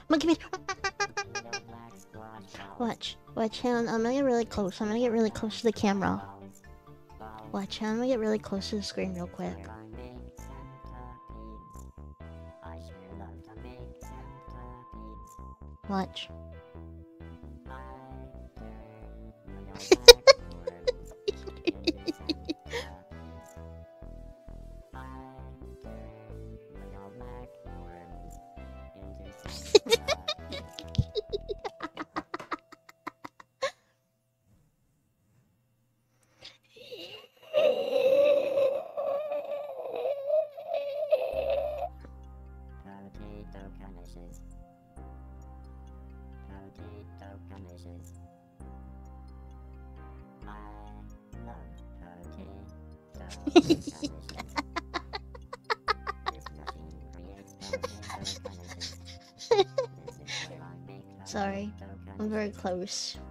Monkey man. Watch. Watch, hang on. I'm gonna get really close. I'm gonna get really close to the camera. Watch, I'm gonna get really close to the screen real quick. Watch. Sorry, I'm very close.